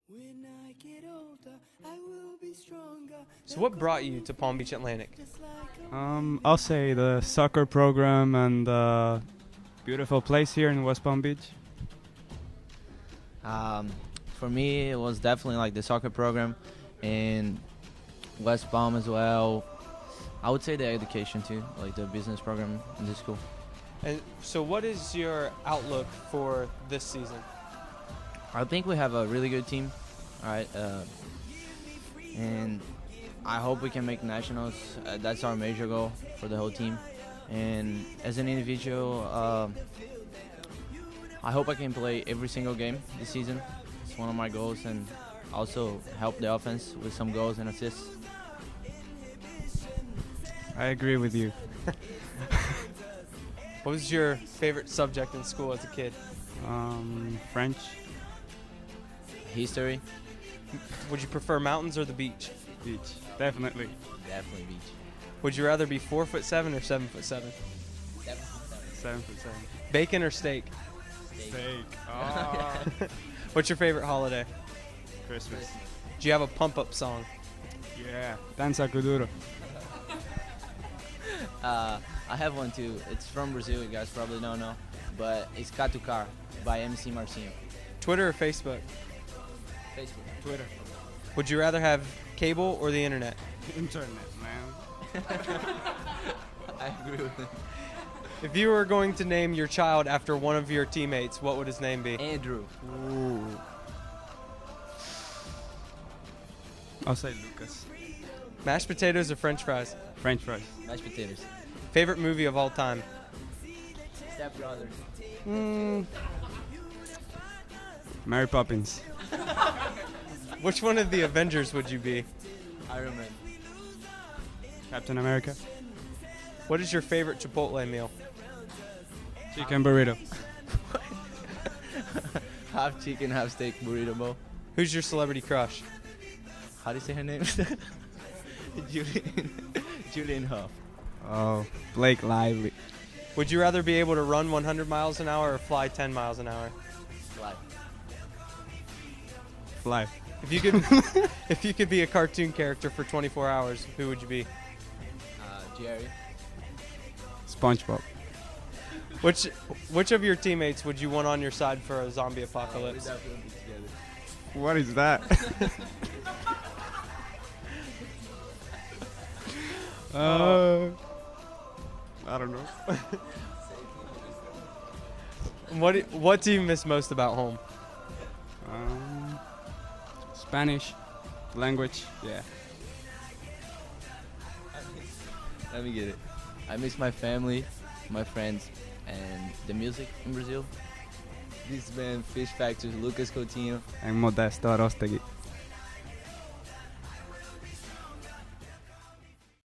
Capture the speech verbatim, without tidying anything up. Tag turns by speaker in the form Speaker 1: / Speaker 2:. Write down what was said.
Speaker 1: When I get older, I will be stronger.
Speaker 2: So what brought you to Palm Beach Atlantic?
Speaker 3: Um, I'll say the soccer program and the beautiful place here in West Palm Beach.
Speaker 4: Um, for me, it was definitely like the soccer program in West Palm as well. I would say the education too, like the business program in the school.
Speaker 2: And so what is your outlook for this season?
Speaker 4: I think we have a really good team, all right, uh, and I hope we can make nationals. Uh, that's our major goal for the whole team. And as an individual, uh, I hope I can play every single game this season. It's one of my goals, and also help the offense with some goals and assists.
Speaker 3: I agree with you.
Speaker 2: What was your favorite subject in school as a kid?
Speaker 3: Um, French.
Speaker 4: History,
Speaker 2: Would you prefer mountains or the beach?
Speaker 3: Beach. Definitely.
Speaker 4: definitely beach.
Speaker 2: Would you rather be four foot seven or seven foot seven?
Speaker 3: Seven foot seven.
Speaker 2: Bacon or steak?
Speaker 3: Steak. Oh.
Speaker 2: What's your favorite holiday?
Speaker 3: Christmas.
Speaker 2: Do you have a pump up song?
Speaker 3: Yeah. Danza Kuduro.
Speaker 4: Uh, I have one too. It's from Brazil. You guys probably don't know, but it's Catucar by M C Marcinho.
Speaker 2: Twitter or Facebook?
Speaker 4: Facebook.
Speaker 3: Twitter.
Speaker 2: Would you rather have cable or the internet?
Speaker 3: Internet, man.
Speaker 4: I agree with him.
Speaker 2: If you were going to name your child after one of your teammates, what would his name be?
Speaker 4: Andrew.
Speaker 3: Ooh. I'll say Lucas.
Speaker 2: Mashed potatoes or French fries?
Speaker 3: French fries.
Speaker 4: Mashed potatoes.
Speaker 2: Favorite movie of all time?
Speaker 4: Step Brothers.
Speaker 2: Mm,
Speaker 3: Mary Poppins.
Speaker 2: which one of the Avengers would you be?
Speaker 4: Iron Man.
Speaker 3: Captain America.
Speaker 2: What is your favorite Chipotle meal?
Speaker 3: Chicken burrito.
Speaker 4: Half chicken, half steak burrito bowl.
Speaker 2: Who's your celebrity crush?
Speaker 4: How do you say her name? Julian. Julian Huff.
Speaker 3: Oh, Blake Lively.
Speaker 2: Would you rather be able to run one hundred miles an hour or fly ten miles an hour?
Speaker 4: Live.
Speaker 3: Fly.
Speaker 2: If you could, if you could be a cartoon character for twenty-four hours, who would you be?
Speaker 4: Uh, Jerry.
Speaker 3: SpongeBob.
Speaker 2: Which, which of your teammates would you want on your side for a zombie
Speaker 4: We
Speaker 2: apocalypse?
Speaker 4: definitely be together.
Speaker 3: What is that? uh, I don't know.
Speaker 2: What, do- what do you miss most about home?
Speaker 3: Um, Spanish language. Yeah.
Speaker 4: Let me get it. I miss my family, my friends, and the music in Brazil. This band, Fish Factors, Lucas Coutinho.
Speaker 3: And Modesto Arostegui.